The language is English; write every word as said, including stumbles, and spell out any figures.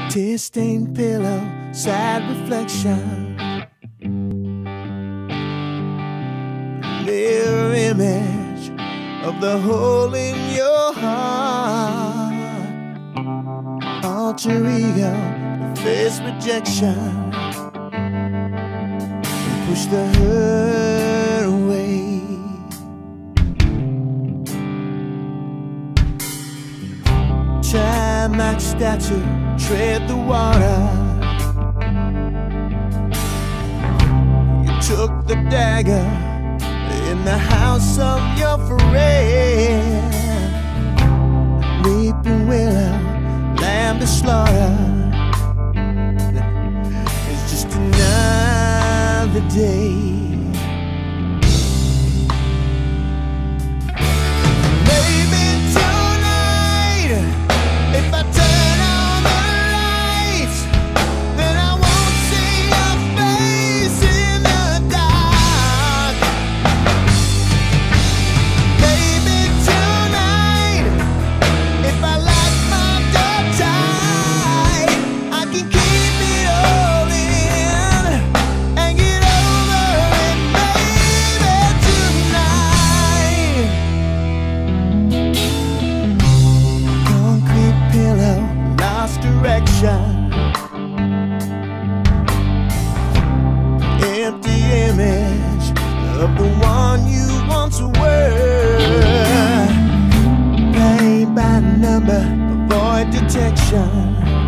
Tear-stained pillow, sad reflection, mirror image of the hole in your heart. Alter ego, face rejection, and push the hurt away. Time like statue, tread the water. You took the dagger in the house of your friend. Weeping willow, lamb to slaughter. It's just another day. Maybe tonight, if I turn on the lights, then I won't see your face in the dark. Maybe tonight, if I lock my door tight, I can keep it all in and get over it. Maybe tonight. Concrete pillow, lost direction, empty image of the one you once were. Paid by number, avoid detection.